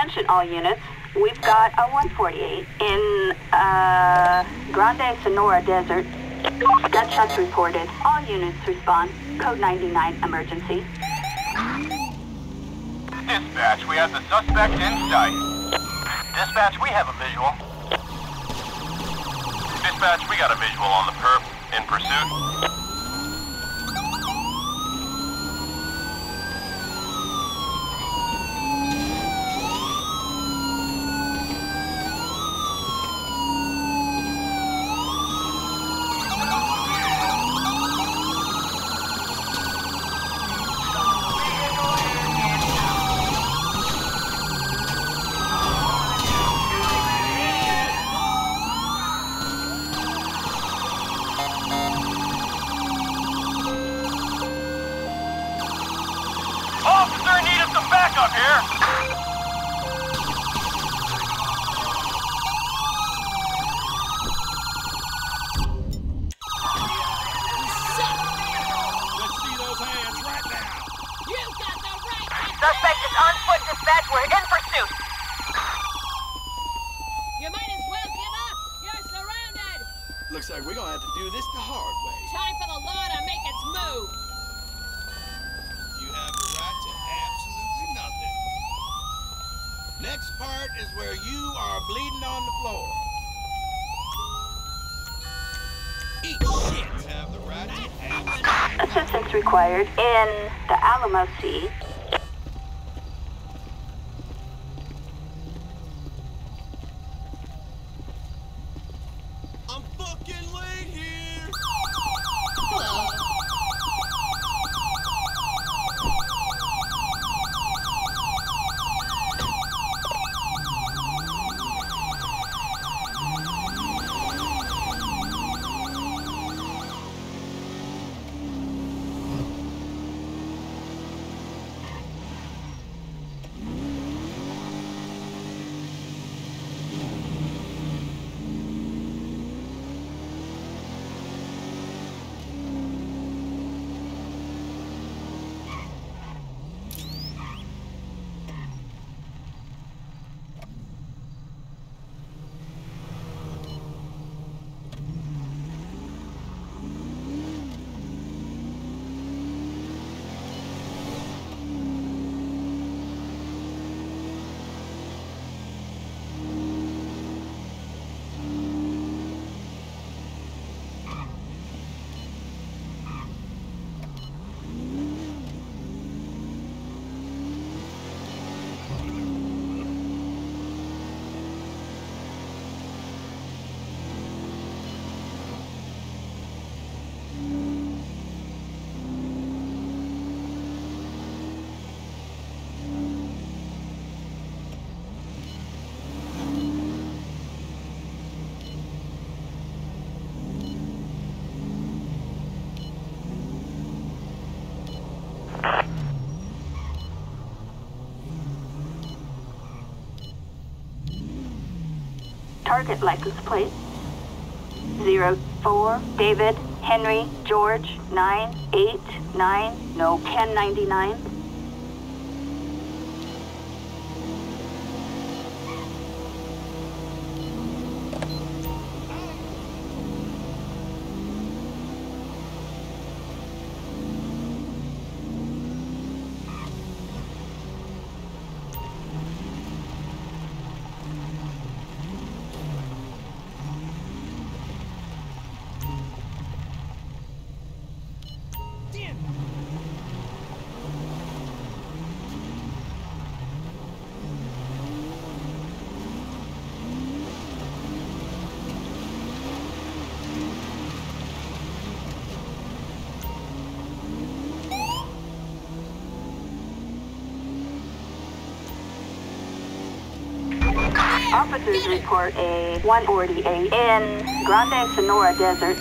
Attention all units. We've got a 148 in Grande Sonora Desert. Gunshots reported. All units respond. Code 99 emergency. Dispatch, we have the suspect in sight. Dispatch, we have a visual. Dispatch, we got a visual on the perp. In pursuit. Officer, need us some backup here. Let's see those hands right now. You got the right. Suspect is on foot, dispatch. We're in pursuit. You might as well give up. You're surrounded. Looks like we're gonna have to do this the hard way. Time for the law to make its move. You have the right to absolutely nothing. Next part is where you are bleeding on the floor. Eat shit. You have the right to absolutely Assistance required in the Alamo Sea. I'm fucking late here. Target license plate 04 David Henry George 989 no 1099. Officers report a 148 in Grande Sonora Desert.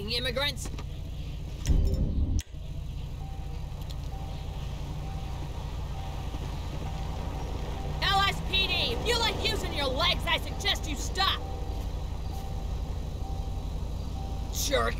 fucking immigrants. LSPD, if you like using your legs, I suggest you stop. Jerk.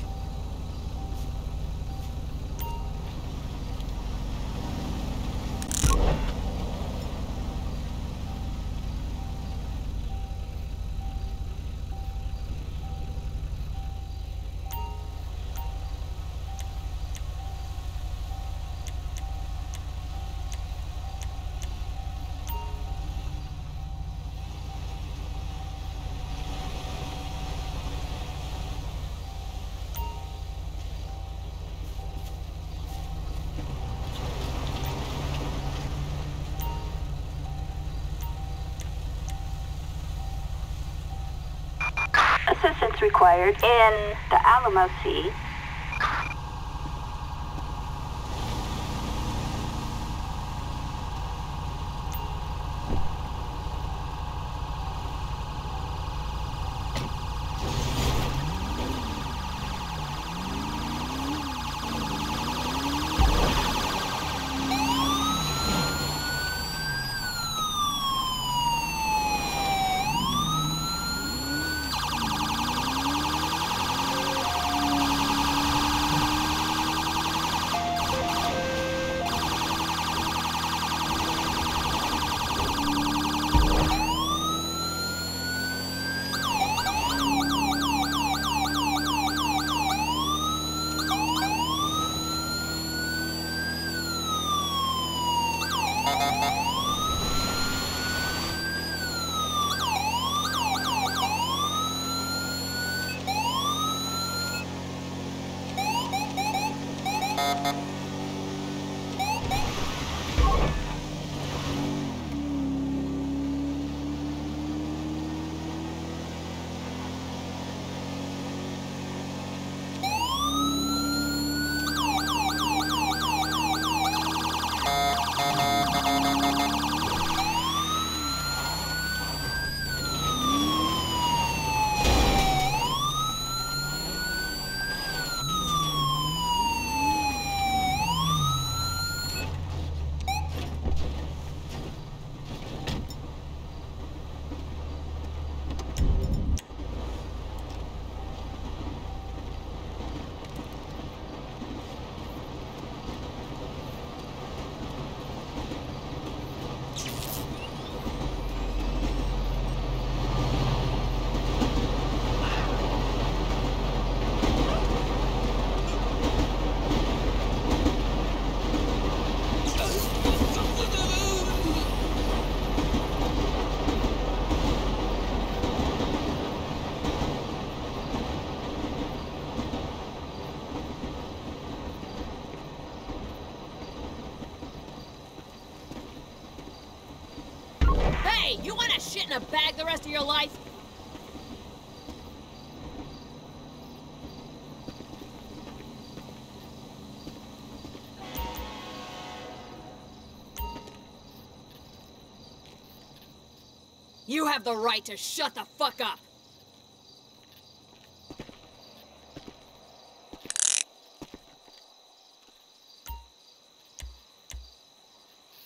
Assistance required in the Alamo Sea. Hey, you wanna shit in a bag the rest of your life? You have the right to shut the fuck up.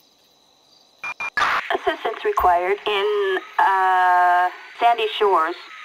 Assistance required in Sandy Shores.